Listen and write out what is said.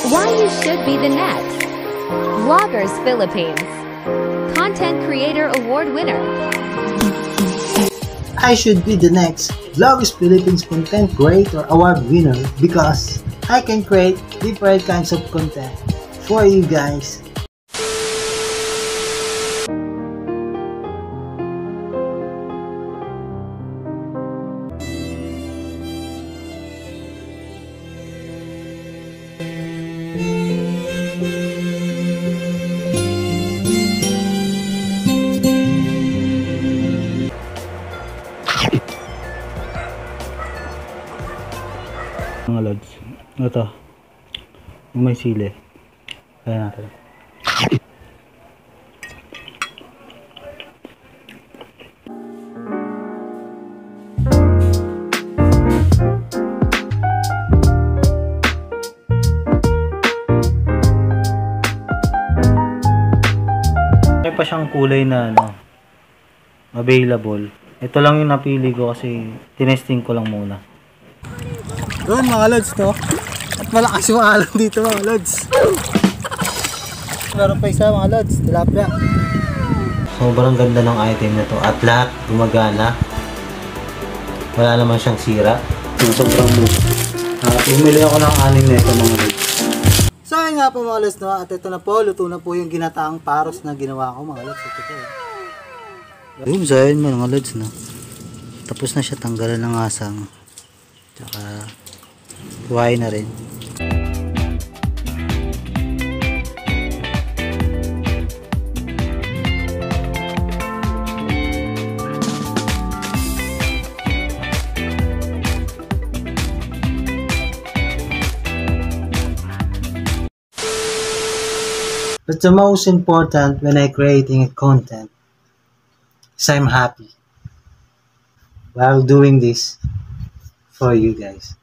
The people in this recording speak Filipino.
Why you should be the next Vloggers Philippines Content Creator Award winner. I should be the next Vloggers Philippines Content Creator Award winner because I can create different kinds of content for you guys. Mga lods, ito yung may sili. Kaya natin may pa siyang kulay na available. Ito lang yung napili ko kasi tinesting ko lang muna. Doon mga lods to. At malakas yung alon dito mga lods. Meron pa isa mga lods, tilapia. Sobrang ganda ng item na to at lahat gumagana. Wala naman siyang sira. Sobrang move. Bumili ako ng 6 na ito mga lods. So ayun nga po mga lods, no? At ito na po, luto na po yung ginataang paros na ginawa ko mga lods. Ito po. Ayun, so ayun mga lods, no? Tapos na siya tanggalan ng asang. Tsaka huwain na rin. But the most important when I creating a content is I'm happy while doing this for you guys.